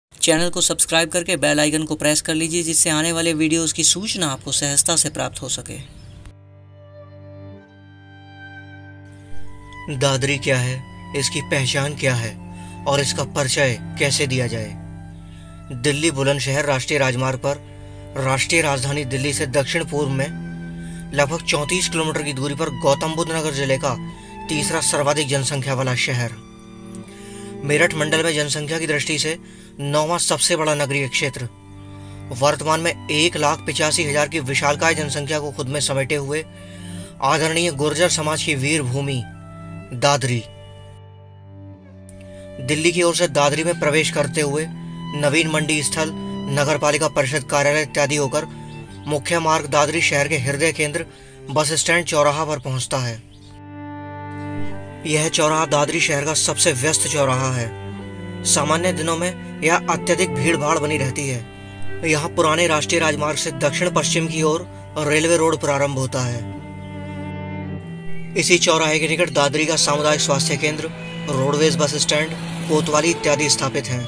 Channel को subscribe करके bell icon को प्रेस कर लीजिए, जिससे आने वाले वीडियोस की सूचना आपको सहजता से प्राप्त हो सके। दादरी क्या है, इसकी पहचान क्या है और इसका परिचय कैसे दिया जाए। दिल्ली बुलंदशहर राष्ट्रीय राजमार्ग पर राष्ट्रीय राजधानी दिल्ली से दक्षिण पूर्व में लगभग 34 किलोमीटर की दूरी पर गौतम बुद्ध नगर जिले का तीसरा सर्वाधिक जनसंख्या वाला शहर। मेरठ मंडल में जनसंख्या की दृष्टि से 9वां सबसे बड़ा नगरीय क्षेत्र। वर्तमान में 1,85,000 की विशालकाय जनसंख्या को खुद में समेटे हुए आदरणीय गुर्जर समाज की वीर भूमि दादरी। दिल्ली की ओर से दादरी में प्रवेश करते हुए नवीन मंडी स्थल, नगरपालिका परिषद कार्यालय इत्यादि होकर मुख्य मार्ग दादरी शहर के हृदय केंद्र बस स्टैंड चौराहा पर पहुंचता है। यह चौराहा दादरी शहर का सबसे व्यस्त चौराहा है। सामान्य दिनों में यह अत्यधिक भीड़ भाड़ बनी रहती है। यहाँ पुराने राष्ट्रीय राजमार्ग से दक्षिण पश्चिम की ओर रेलवे रोड प्रारंभ होता है। इसी चौराहे के निकट दादरी का सामुदायिक स्वास्थ्य केंद्र, रोडवेज बस स्टैंड, कोतवाली इत्यादि स्थापित हैं।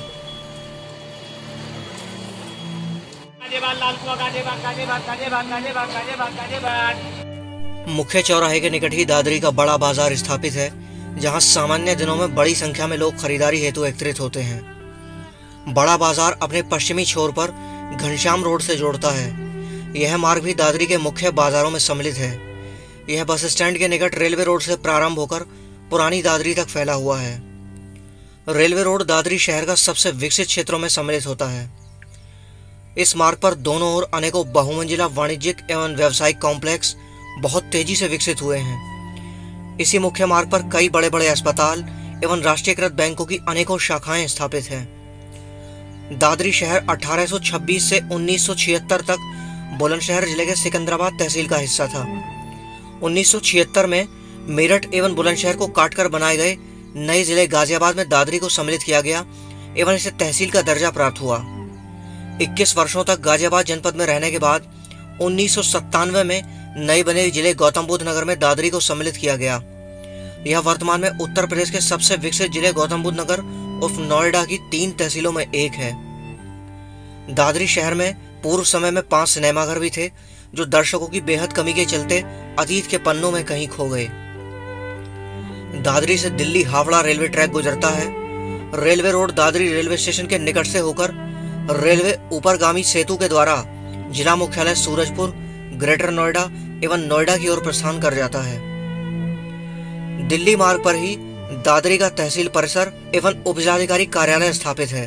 मुख्य चौराहे के निकट ही दादरी का बड़ा बाजार स्थापित है, जहां सामान्य दिनों में बड़ी संख्या में लोग खरीदारी हेतु एकत्रित होते हैं। बड़ा बाजार अपने पश्चिमी छोर पर घनश्याम रोड से जोड़ता है। यह मार्ग भी दादरी के मुख्य बाजारों में सम्मिलित है। यह बस स्टैंड के निकट रेलवे रोड से प्रारंभ होकर पुरानी दादरी तक फैला हुआ है। रेलवे रोड दादरी शहर का सबसे विकसित क्षेत्रों में सम्मिलित होता है। इस मार्ग पर दोनों ओर अनेकों बहुमंजिला वाणिज्यिक एवं व्यावसायिक कॉम्प्लेक्स बहुत तेजी से विकसित हुए हैं। इसी मुख्य मार्ग पर कई बड़े बड़े अस्पताल एवं राष्ट्रीयकृत बैंकों की अनेकों शाखाएं स्थापित हैं। दादरी शहर 1826 से 1976 तक बुलंदशहर जिले के सिकंदराबाद तहसील का हिस्सा था। 1976 में मेरठ एवं बुलंदशहर को काटकर बनाए गए नए जिले गाजियाबाद में दादरी को सम्मिलित किया गया एवं इसे तहसील का दर्जा प्राप्त हुआ। 21 वर्षों तक गाजियाबाद जनपद में रहने के बाद 1997 में नए बने जिले गौतम बुद्ध नगर में दादरी को सम्मिलित किया गया। यह वर्तमान में उत्तर प्रदेश के सबसे विकसित जिले गौतम बुद्ध नगर उर्फ नोएडा की 3 तहसीलों में एक है। दादरी शहर में पूर्व समय में 5 सिनेमाघर भी थे, जो दर्शकों की बेहद कमी के चलते अतीत के पन्नों में कहीं खो गए। दादरी से दिल्ली हावड़ा रेलवे ट्रैक गुजरता है। Railway road Dadri railway station के निकट से होकर रेलवे ऊपरगामी सेतु के द्वारा जिला मुख्यालय सूरजपुर, ग्रेटर नोएडा एवं नोएडा की ओर प्रस्थान कर जाता है। दिल्ली मार्ग पर ही दादरी का तहसील परिसर एवं उपजिलाधिकारी कार्यालय स्थापित है।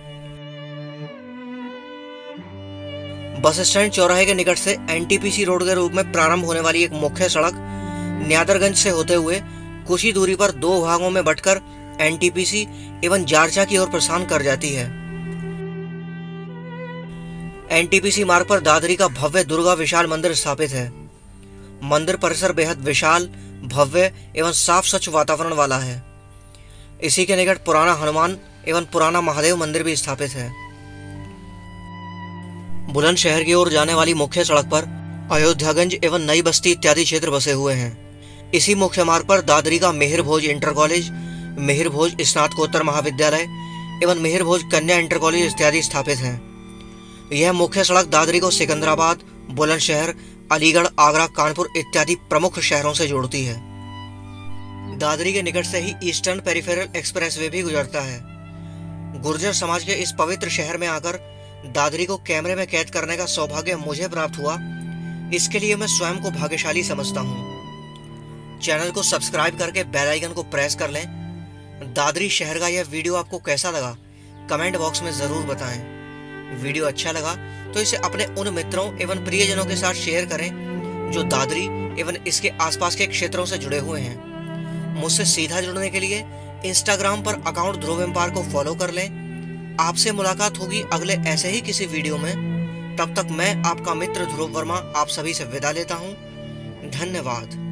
बस स्टैंड चौराहे के निकट से एनटीपीसी रोड के रूप में प्रारंभ होने वाली एक मुख्य सड़क न्यादरगंज से होते हुए कुछ ही दूरी पर 2 भागों में बंटकर एनटीपीसी एवं जारचा की ओर प्रस्थान कर जाती है। एनटीपीसी मार्ग पर दादरी का भव्य दुर्गा विशाल मंदिर स्थापित है। मंदिर परिसर बेहद विशाल, भव्य एवं साफ स्वच्छ वातावरण वाला है। इसी के निकट पुराना हनुमान एवं पुराना महादेव मंदिर भी स्थापित है। बुलंदशहर की ओर जाने वाली मुख्य सड़क पर अयोध्यागंज एवं नई बस्ती इत्यादि क्षेत्र बसे हुए हैं। इसी मुख्य मार्ग पर दादरी का मेहर भोज इंटर कॉलेज, मेहर भोज स्नातकोत्तर महाविद्यालय एवं मेहर भोज कन्या इंटर कॉलेज इत्यादि स्थापित हैं। यह मुख्य सड़क दादरी को सिकंदराबाद, बुलंदशहर, अलीगढ़, आगरा, कानपुर इत्यादि प्रमुख शहरों से जोड़ती है। दादरी के निकट से ही ईस्टर्न पेरिफेरल एक्सप्रेसवे भी गुजरता है। गुर्जर समाज के इस पवित्र शहर में आकर दादरी को कैमरे में कैद करने का सौभाग्य मुझे प्राप्त हुआ। इसके लिए मैं स्वयं को भाग्यशाली समझता हूँ। चैनल को सब्सक्राइब करके बेल आइकन को प्रेस कर लें। दादरी शहर का यह वीडियो आपको कैसा लगा, कमेंट बॉक्स में जरूर बताएं। वीडियो अच्छा लगा तो इसे अपने उन मित्रों एवं प्रियजनों के साथ शेयर करें जो दादरी एवं इसके आसपास के क्षेत्रों से जुड़े हुए हैं। मुझसे सीधा जुड़ने के लिए इंस्टाग्राम पर अकाउंट ध्रुव एम्पायर को फॉलो कर लें। आपसे मुलाकात होगी अगले ऐसे ही किसी वीडियो में। तब तक मैं आपका मित्र ध्रुव वर्मा आप सभी से विदा लेता हूँ। धन्यवाद।